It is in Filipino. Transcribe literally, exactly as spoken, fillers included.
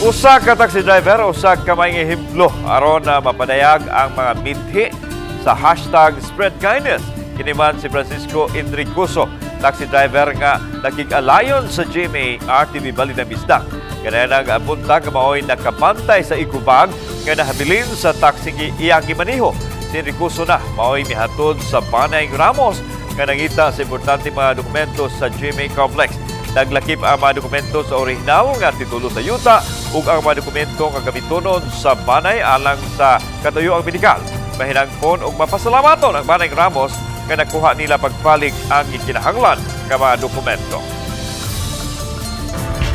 Usa ka taxi driver, usa ka may ehemplo aron na mapadayag ang mga mithi sa hashtag Spread Kindness. Kiniman si Francisco Enricuso, taxi driver nga nakig-alayon sa G M A R T V Balida Bisdak. Kaya nang buntag maoy nakabantay sa ikubag nga nahabilin sa taxi iyang gimaniho. Si Enricuso na maoy mihatod sa Banay Ramos nga nangita sa importante mga dokumento sa G M A Complex. Naglakip ang mga dokumento sa orihinal nga titulo sa yuta ug ang mga dokumento nga gamiton sa Banay alang sa katuyuang medikal. Mahinangpon ug mapasalamaton ang Banay Ramos nga nakuha nila pagpalig ang gikinahanglan nga mga dokumento.